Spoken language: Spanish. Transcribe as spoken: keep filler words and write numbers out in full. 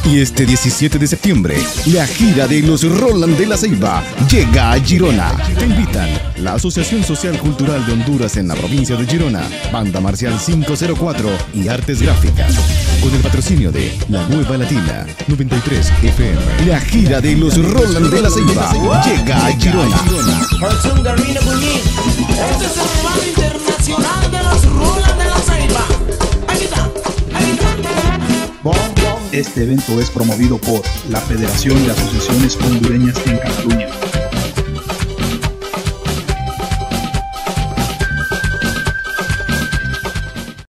Y este diecisiete de septiembre, la gira de los Roland de la Ceiba llega a Girona. Te invitan la Asociación Social Cultural de Honduras en la provincia de Girona, Banda Marcial cinco cero cuatro y Artes Gráficas. Con el patrocinio de La Nueva Latina noventa y tres F M. La gira de los Roland de la Ceiba llega a Girona. Este es el rival internacional de los Roland de la Ceiba. Aquí está, aquí está. Este evento es promovido por la Federación de Asociaciones Hondureñas en Cataluña.